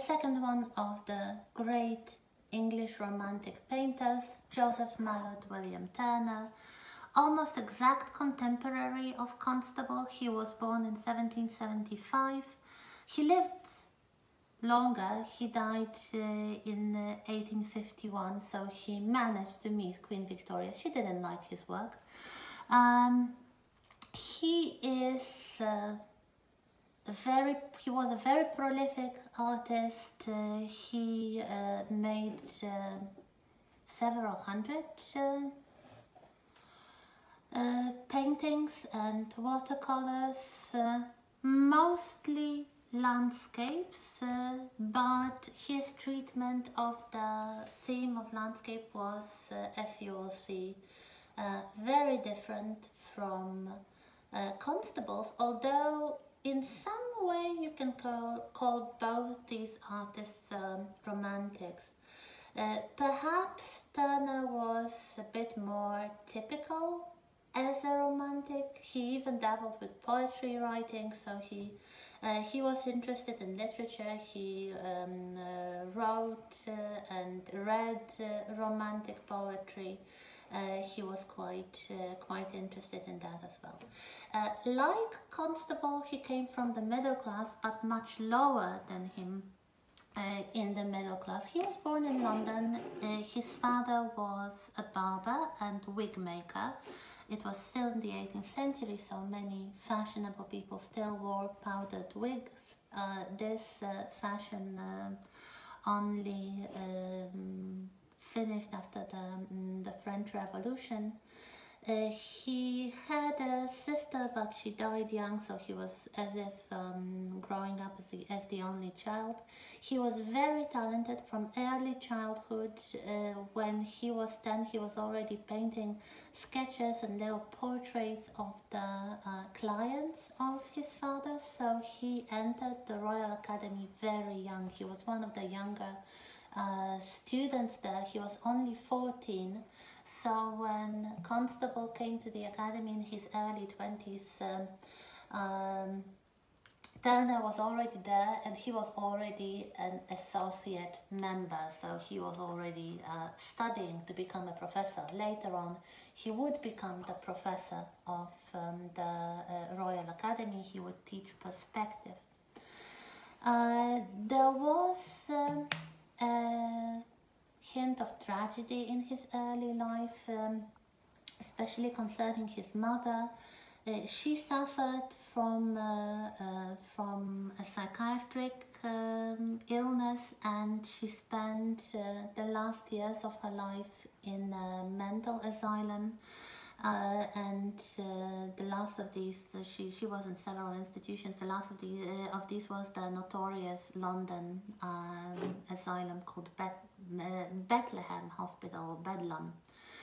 second one of the great English Romantic painters, Joseph Mallord William Turner, almost exact contemporary of Constable. He was born in 1775. He lived longer. He died in 1851, so he managed to meet Queen Victoria. She didn't like his work. He was a very prolific artist. He made several hundred paintings and watercolors, mostly landscapes, but his treatment of the theme of landscape was, as you will see, very different from Constable's, although in some way you can call both these artists romantics. Perhaps Turner was a bit more typical as a romantic. He even dabbled with poetry writing, so he was interested in literature. He wrote and read romantic poetry. He was quite interested in that as well. Like Constable, he came from the middle class, but much lower than him in the middle class. He was born in London. His father was a barber and wig maker. It was still in the 18th century, so many fashionable people still wore powdered wigs. This fashion only finished after the French Revolution. He had a sister, but she died young, so he was as if growing up as the only child. He was very talented from early childhood. When he was 10, he was already painting sketches and little portraits of the clients of his father, so he entered the Royal Academy very young. He was one of the younger students there. He was only 14. So when Constable came to the academy in his early 20s, Turner was already there, and he was already an associate member, so he was already studying to become a professor. Later on, he would become the professor of the Royal Academy. He would teach perspective. There was a hint of tragedy in his early life, especially concerning his mother. She suffered from a psychiatric illness, and she spent the last years of her life in a mental asylum. And the last of these, she was in several institutions. The last of these was the notorious London asylum called Bethlehem Hospital, Bedlam.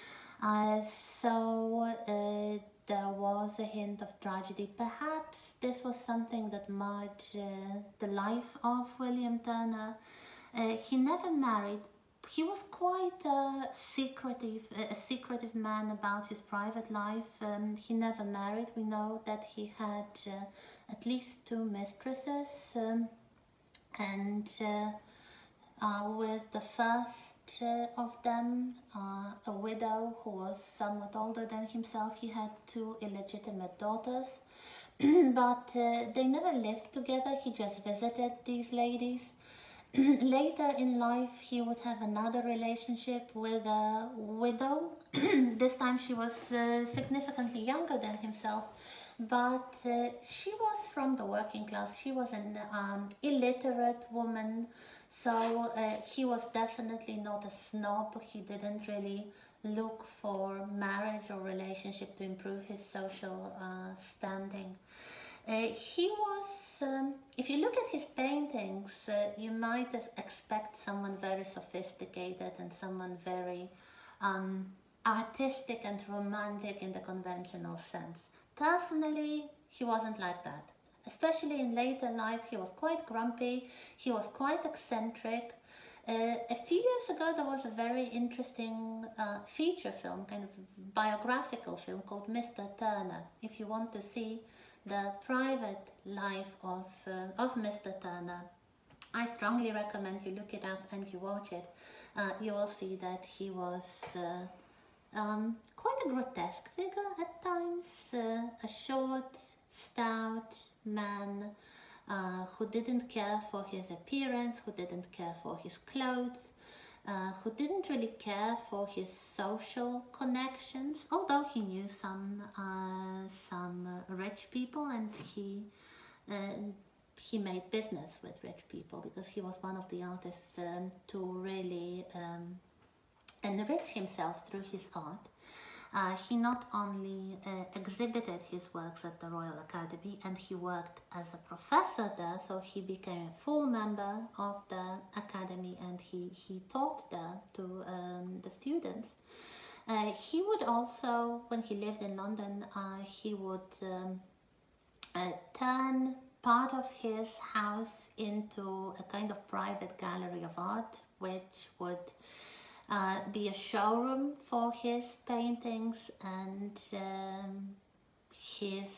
So there was a hint of tragedy. Perhaps this was something that marred the life of William Turner. He never married. He was quite a secretive man about his private life. He never married. We know that he had at least 2 mistresses, and with the first of them, a widow who was somewhat older than himself, he had 2 illegitimate daughters. But they never lived together. He just visited these ladies. Later in life, he would have another relationship with a widow. This time she was significantly younger than himself, but she was from the working class. She was an illiterate woman, so he was definitely not a snob. He didn't really look for marriage or relationship to improve his social standing. He was, if you look at his paintings, you might expect someone very sophisticated and someone very artistic and romantic in the conventional sense. Personally, he wasn't like that. Especially in later life, he was quite grumpy, he was quite eccentric. A few years ago, there was a very interesting feature film, kind of biographical film called Mr. Turner. If you want to see the private life of Mr. Turner, I strongly recommend you look it up and you watch it. You will see that he was quite a grotesque figure at times, a short, stout man who didn't care for his appearance, who didn't care for his clothes, who didn't really care for his social connections, although he knew some rich people, and he made business with rich people because he was one of the artists to really enrich himself through his art. He not only exhibited his works at the Royal Academy, and he worked as a professor there, so he became a full member of the Academy, and he taught there to the students. He would also, when he lived in London, he would turn part of his house into a kind of private gallery of art, which would be a showroom for his paintings, and his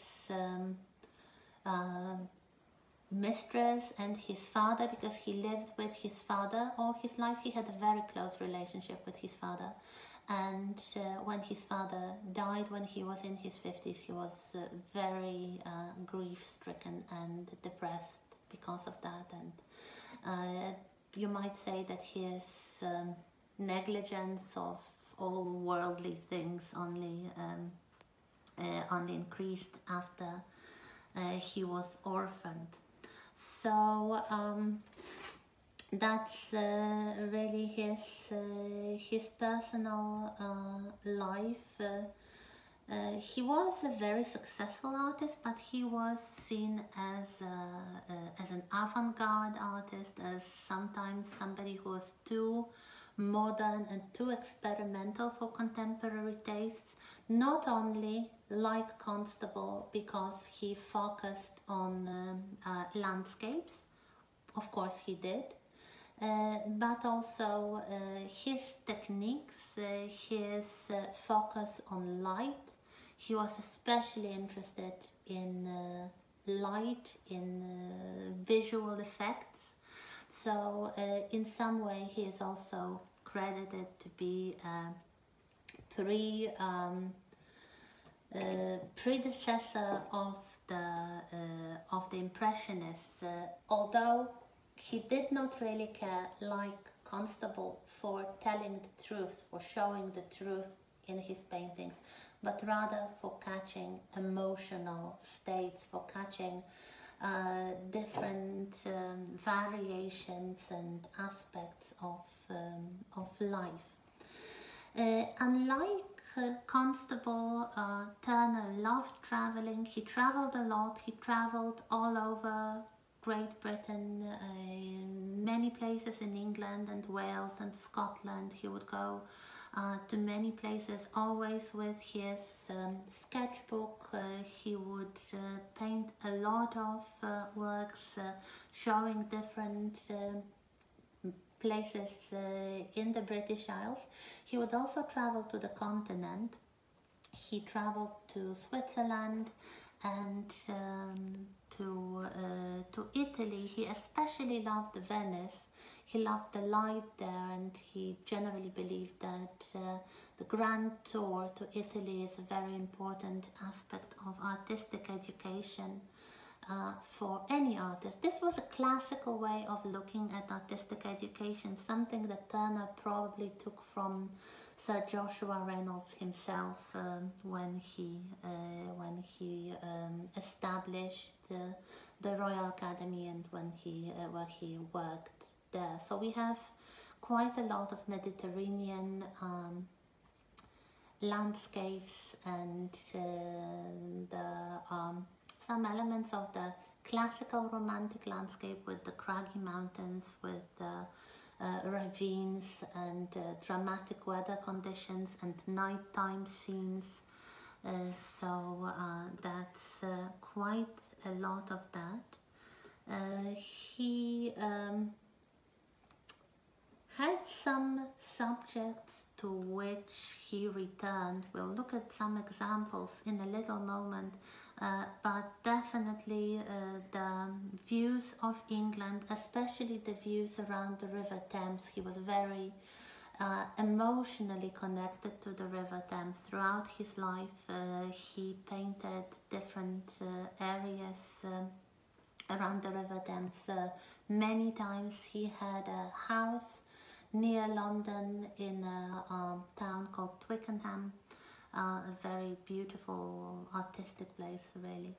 mistress and his father, because he lived with his father all his life. He had a very close relationship with his father, and when his father died when he was in his 50s, he was very grief-stricken and depressed because of that, and you might say that his negligence of all worldly things only increased after he was orphaned. So that's really his personal life. He was a very successful artist, but he was seen as an avant-garde artist, as sometimes somebody who was too modern and too experimental for contemporary tastes. Not only like Constable because he focused on landscapes, of course he did, but also his techniques, his focus on light. He was especially interested in light, in visual effects. So in some way he is also credited to be predecessor of the Impressionists, although he did not really care, like Constable, for telling the truth, for showing the truth in his paintings, but rather for catching emotional states, for catching different variations and aspects of life. Unlike Constable, Turner loved traveling. He traveled a lot. He traveled all over Great Britain, many places in England and Wales and Scotland. He would go to many places, always with his sketchbook. He would paint a lot of works showing different places in the British Isles. He would also travel to the continent. He traveled to Switzerland and to Italy. He especially loved Venice. He loved the light there, and he generally believed that the Grand Tour to Italy is a very important aspect of artistic education for any artist. This was a classical way of looking at artistic education, something that Turner probably took from Sir Joshua Reynolds himself when he established the Royal Academy, and when where he worked there. So we have quite a lot of Mediterranean landscapes and some elements of the classical romantic landscape with the craggy mountains, with ravines and dramatic weather conditions and nighttime scenes. So that's quite a lot of that. He had some subjects to which he returned. We'll look at some examples in a little moment. but definitely the views of England, especially the views around the River Thames. He was very emotionally connected to the River Thames. Throughout his life, he painted different areas around the River Thames. Many times he had a house near London in a town called Twickenham, a very beautiful artistic place, really.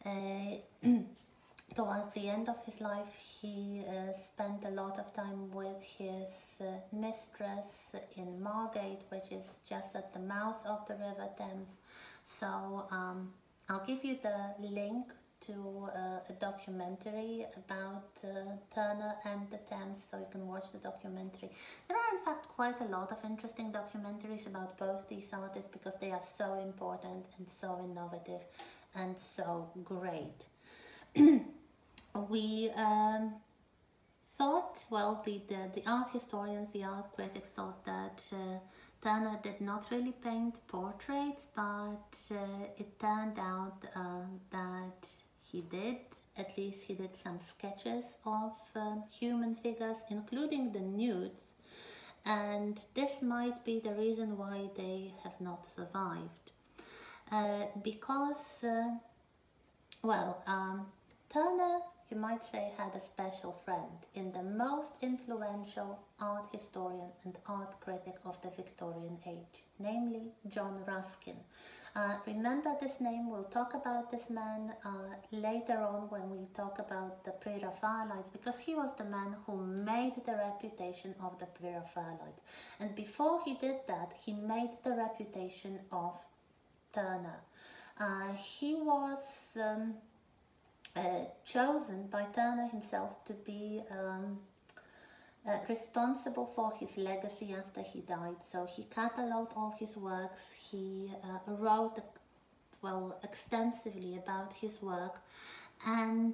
Towards the end of his life, he spent a lot of time with his mistress in Margate, which is just at the mouth of the River Thames. So I'll give you the link to a documentary about Turner and the Thames, so you can watch the documentary. There are in fact quite a lot of interesting documentaries about both these artists because they are so important and so innovative and so great. We thought, well, the art historians, the art critics thought that Turner did not really paint portraits, but it turned out that he did. At least he did some sketches of human figures, including the nudes, and this might be the reason why they have not survived. Because, well, Turner, you might say, had a special friend in the most influential art historian and art critic of the Victorian age, namely John Ruskin. Remember this name, we'll talk about this man later on when we talk about the Pre-Raphaelites, because he was the man who made the reputation of the Pre-Raphaelites. And before he did that, he made the reputation of Turner. He was chosen by Turner himself to be responsible for his legacy after he died. So he catalogued all his works, he wrote well extensively about his work, and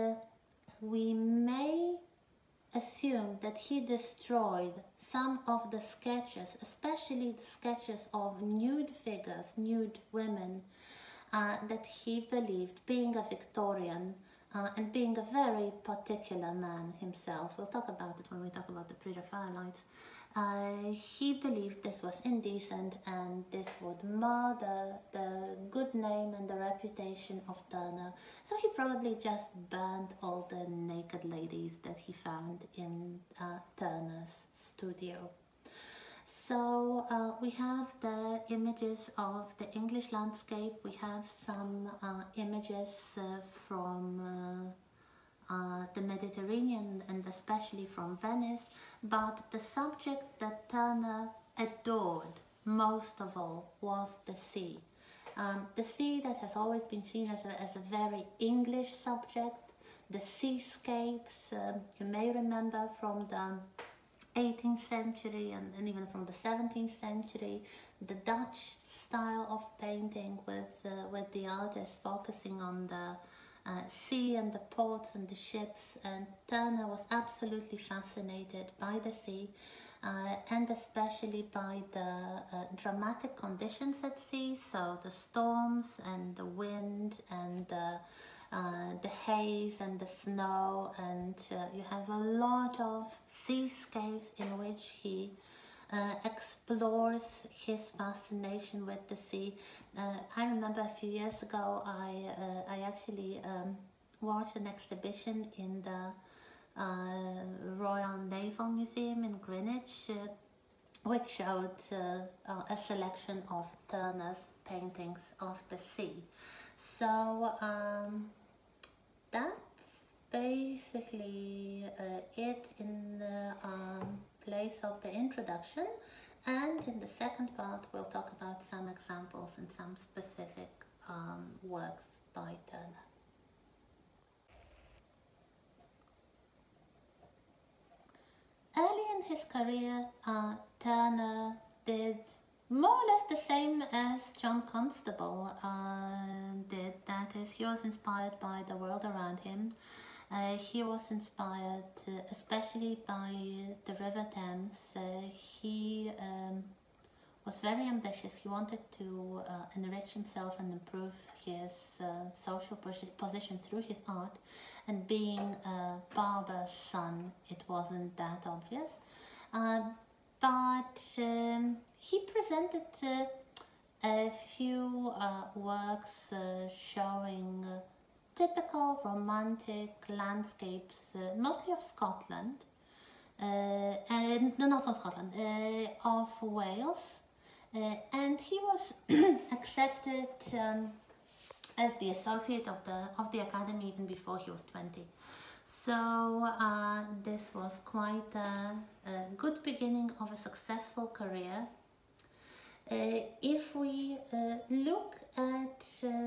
we may assume that he destroyed some of the sketches, especially the sketches of nude figures, nude women, that he believed, being a Victorian and being a very particular man himself, we'll talk about it when we talk about the Pre-Raphaelites, he believed this was indecent and this would mar the good name and the reputation of Turner. So he probably just burned all the naked ladies that he found in Turner's studio. So we have the images of the English landscape, we have some images from the Mediterranean and especially from Venice, but the subject that Turner adored most of all was the sea. The sea that has always been seen as a very English subject, the seascapes, you may remember from the 18th century and even from the 17th century, the Dutch style of painting with the artists focusing on the sea and the ports and the ships, and Turner was absolutely fascinated by the sea and especially by the dramatic conditions at sea, so the storms and the wind and the haze and the snow, and you have a lot of seascapes in which he explores his fascination with the sea. I remember a few years ago I actually watched an exhibition in the Royal Naval Museum in Greenwich, which showed a selection of Turner's paintings of the sea. So that's basically it in the place of the introduction, and in the second part we'll talk about some examples and some specific works by Turner. Early in his career, Turner did more or less the same as John Constable did. That is, he was inspired by the world around him. He was inspired especially by the River Thames. He was very ambitious. He wanted to enrich himself and improve his social position through his art. And being a barber's son, it wasn't that obvious. But he presented a few works showing typical romantic landscapes, mostly of Scotland, and no, not of Scotland, of Wales, and he was accepted as the associate of the academy even before he was 20. So this was quite a good beginning of a successful career. If we look at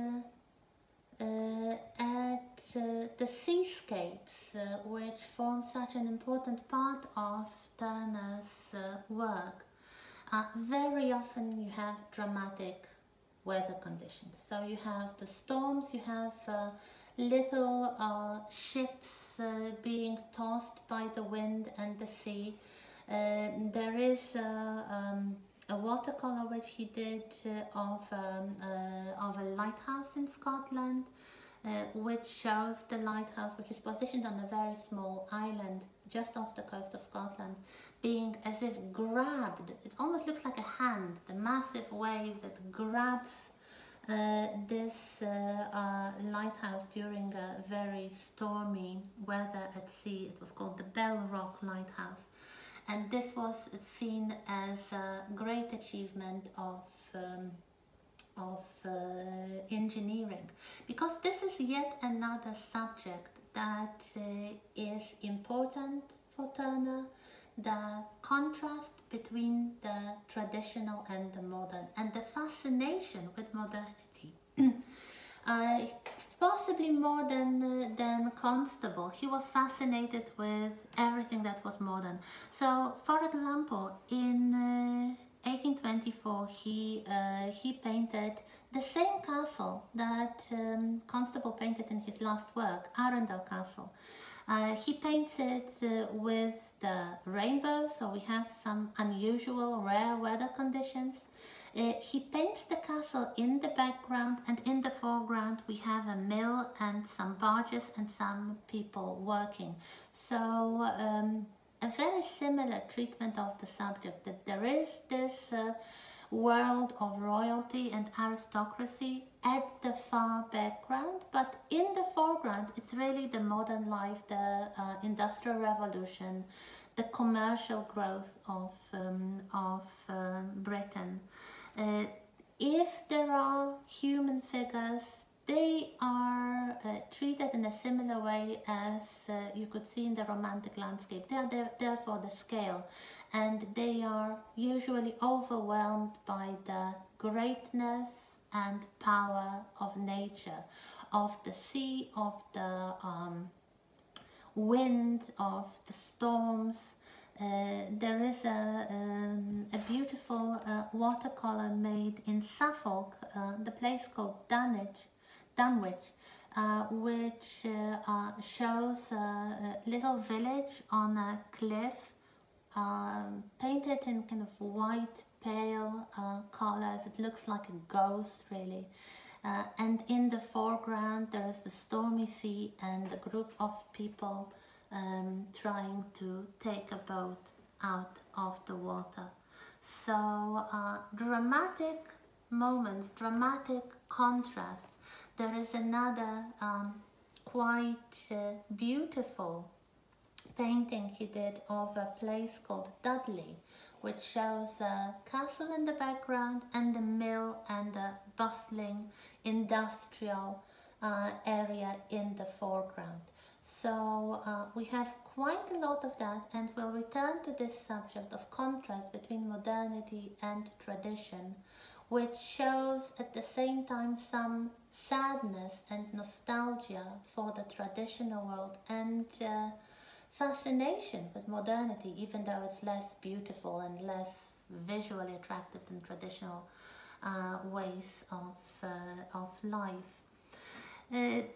the seascapes, which form such an important part of Turner's work, very often you have dramatic weather conditions. So you have the storms, you have little ships being tossed by the wind and the sea. There is a watercolor which he did of a lighthouse in Scotland, which shows the lighthouse, which is positioned on a very small island just off the coast of Scotland, being as if grabbed. It almost looks like a hand, the massive wave that grabs this lighthouse during a very stormy weather at sea. It was called the Bell Rock Lighthouse. And this was seen as a great achievement of engineering, because this is yet another subject that is important for Turner, the contrast between the traditional and the modern, and the fascination with modernity. Possibly more than Constable, he was fascinated with everything that was modern. So, for example, in 1824, he painted the same castle that Constable painted in his last work, Arundel Castle. He paints it with the rainbow, so we have some unusual, rare weather conditions. He paints the castle in the background, and in the foreground we have a mill and some barges and some people working. So a very similar treatment of the subject, that there is this world of royalty and aristocracy at the far background, but in the foreground it's really the modern life, the industrial revolution, the commercial growth of Britain. If there are human figures, they are treated in a similar way as you could see in the romantic landscape. They are there for the scale, and they are usually overwhelmed by the greatness and power of nature, of the sea, of the wind, of the storms. There is a beautiful watercolor made in Suffolk, the place called Dunwich, which shows a little village on a cliff, painted in kind of white, pale colors. It looks like a ghost, really. And in the foreground there is the stormy sea and a group of people trying to take a boat out of the water. So dramatic moments, dramatic contrasts. There is another quite beautiful painting he did of a place called Dudley, which shows a castle in the background and the mill and the bustling industrial area in the foreground. So we have quite a lot of that, and we'll return to this subject of contrast between modernity and tradition, which shows at the same time some sadness and nostalgia for the traditional world, and fascination with modernity, even though it's less beautiful and less visually attractive than traditional ways of life.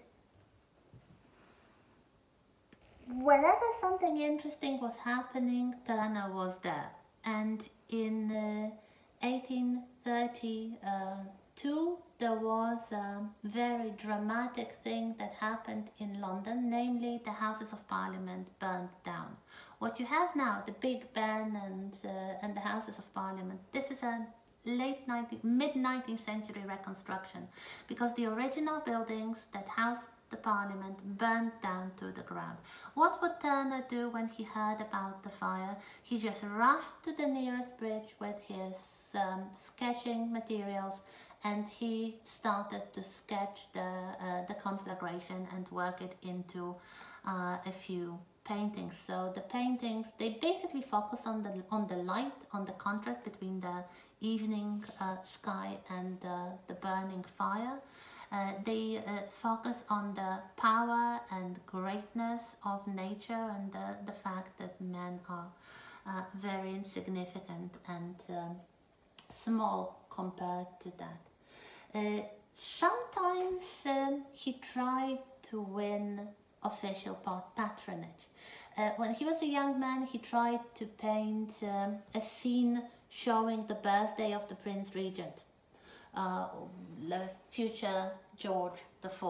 Whenever something interesting was happening, Turner was there. And in 1832, there was a very dramatic thing that happened in London, namely the Houses of Parliament burned down. What you have now, the Big Ben and the Houses of Parliament, this is a mid-19th century reconstruction, because the original buildings that housed the Parliament burned down to the ground. What would Turner do when he heard about the fire? He just rushed to the nearest bridge with his sketching materials, and he started to sketch the conflagration and work it into a few paintings. So the paintings, they basically focus on the light, on the contrast between the evening sky and the burning fire. They focus on the power and greatness of nature, and the fact that men are very insignificant and small compared to that. Sometimes he tried to win official patronage. When he was a young man, he tried to paint a scene showing the birthday of the Prince Regent, the future George IV.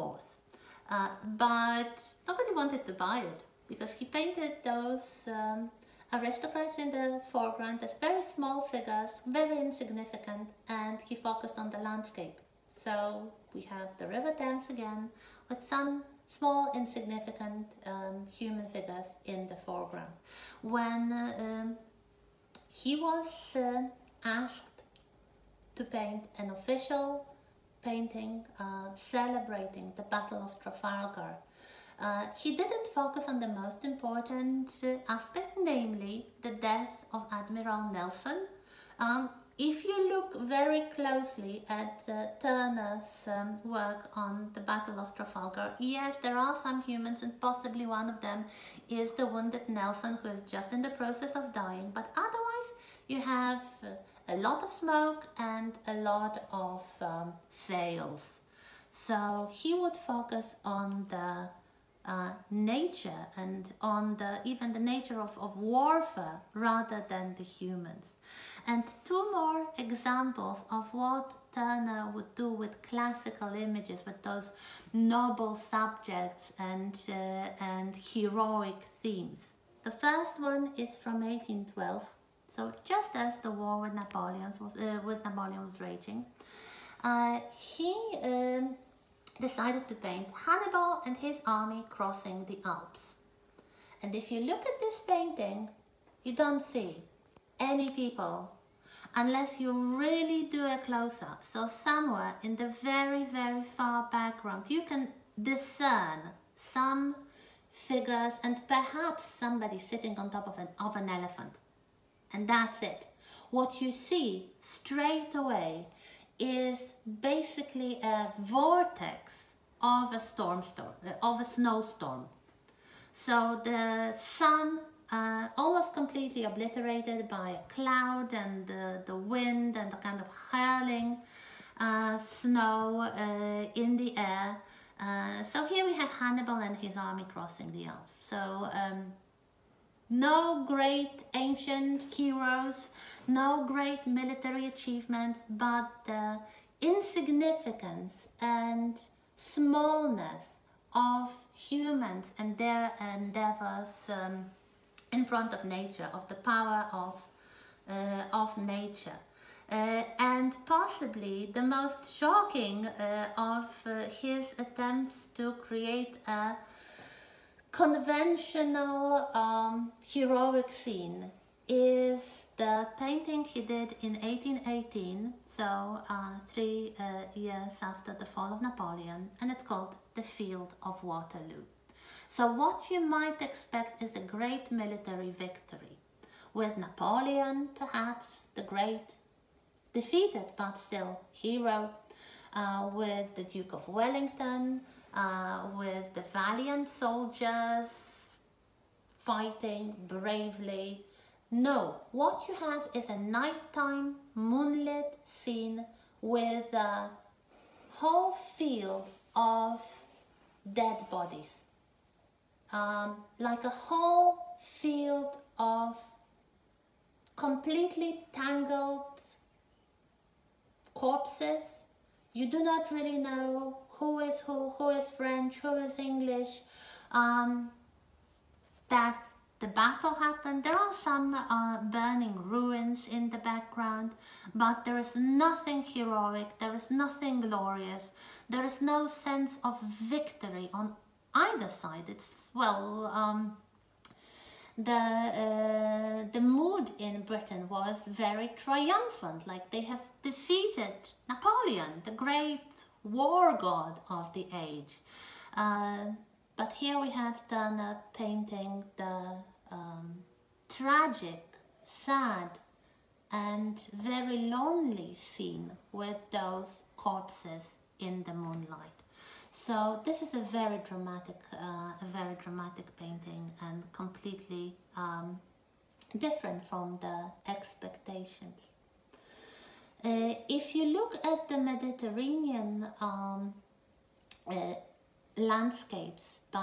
But nobody wanted to buy it, because he painted those aristocrats in the foreground as very small figures, very insignificant, and he focused on the landscape. So we have the River Thames again, with some small insignificant human figures in the foreground. When he was asked to paint an official painting celebrating the Battle of Trafalgar, he didn't focus on the most important aspect, namely the death of Admiral Nelson. If you look very closely at Turner's work on the Battle of Trafalgar, yes, there are some humans, and possibly one of them is the wounded Nelson, who is just in the process of dying, but otherwise you have a lot of smoke and a lot of sails. So he would focus on the nature and on even the nature of warfare rather than the humans. And two more examples of what Turner would do with classical images, with those noble subjects and heroic themes. The first one is from 1812, so just as the war with Napoleon was raging. He decided to paint Hannibal and his army crossing the Alps. And if you look at this painting, you don't see any people unless you really do a close-up. So somewhere in the very, very far background, you can discern some figures and perhaps somebody sitting on top of an elephant. And that's it. What you see straight away is basically a vortex of a snowstorm. So the sun almost completely obliterated by a cloud and the wind and the kind of hurling snow in the air. So here we have Hannibal and his army crossing the Alps. So no great ancient heroes, no great military achievements, but the insignificance and smallness of humans and their endeavors in front of nature, of the power of nature. And possibly the most shocking of his attempts to create a conventional heroic scene is the painting he did in 1818, so 3 years after the fall of Napoleon, and it's called The Field of Waterloo. So what you might expect is a great military victory, with Napoleon, perhaps the great, defeated but still hero, with the Duke of Wellington, with the valiant soldiers fighting bravely. No, what you have is a nighttime moonlit scene with a whole field of dead bodies. Like a whole field of completely tangled corpses. You do not really know who is French, who is English. That the battle happened. There are some burning ruins in the background, but there is nothing heroic, there is nothing glorious, there is no sense of victory on either side. It's, well, the mood in Britain was very triumphant, like they have defeated Napoleon, the great war god of the age. But here we have Turner painting the tragic, sad and very lonely scene with those corpses in the moonlight. So this is a very dramatic painting, and completely different from the expectations. If you look at the Mediterranean landscapes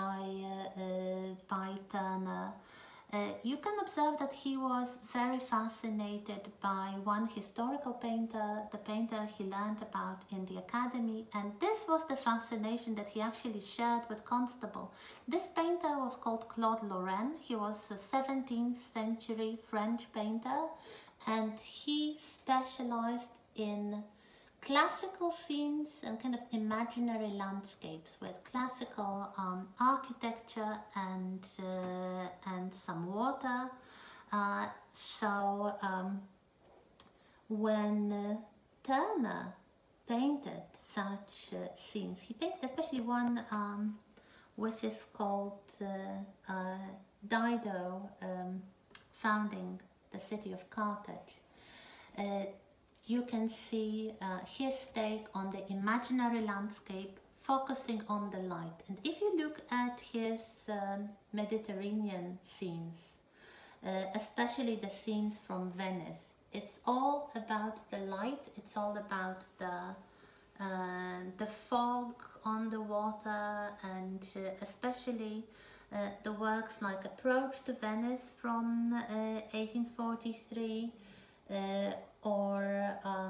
by Turner, you can observe that he was very fascinated by one historical painter, the painter he learned about in the academy, and this was the fascination that he actually shared with Constable. This painter was called Claude Lorrain. He was a 17th century French painter, and he specialized in classical scenes and kind of imaginary landscapes with classical architecture and some water. When Turner painted such scenes, he painted especially one which is called Dido founding the city of Carthage. You can see his take on the imaginary landscape, focusing on the light. And if you look at his Mediterranean scenes, especially the scenes from Venice, it's all about the light, it's all about the fog on the water, and especially the works like Approach to Venice from 1843, or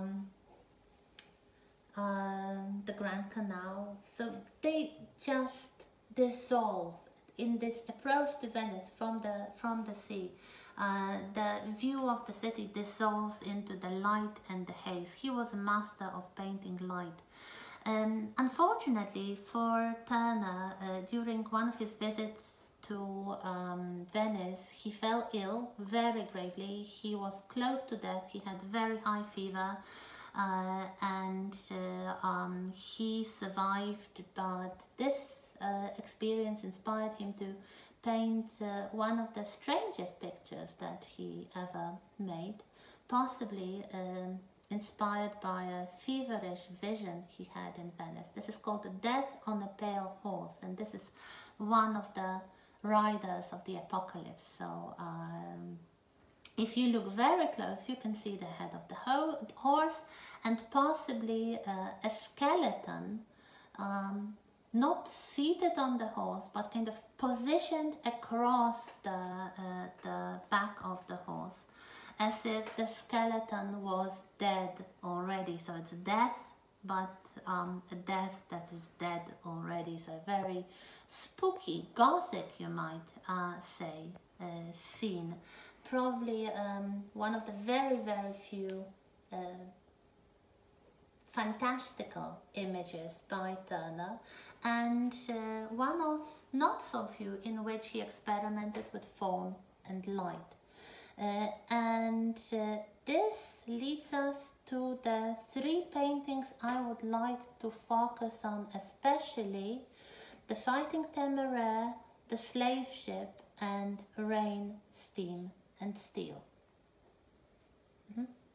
the Grand Canal. So they just dissolve in this Approach to Venice from the sea. The view of the city dissolves into the light and the haze. He was a master of painting light. Unfortunately for Turner, during one of his visits to Venice, he fell ill very gravely. He was close to death. He had very high fever, and he survived, but this experience inspired him to paint one of the strangest pictures that he ever made, possibly inspired by a feverish vision he had in Venice. This is called Death on a Pale Horse, and this is one of the riders of the apocalypse. So if you look very close, you can see the head of the horse, and possibly a skeleton, not seated on the horse, but kind of positioned across the back of the horse, as if the skeleton was dead already. So it's death, but a death that is dead already. So a very spooky, gothic, you might say, scene. Probably one of the very, very few fantastical images by Turner, and one of not so few in which he experimented with form and light. This leads us to the three paintings I would like to focus on, especially The Fighting Temeraire, The Slave Ship, and Rain, Steam and Steel.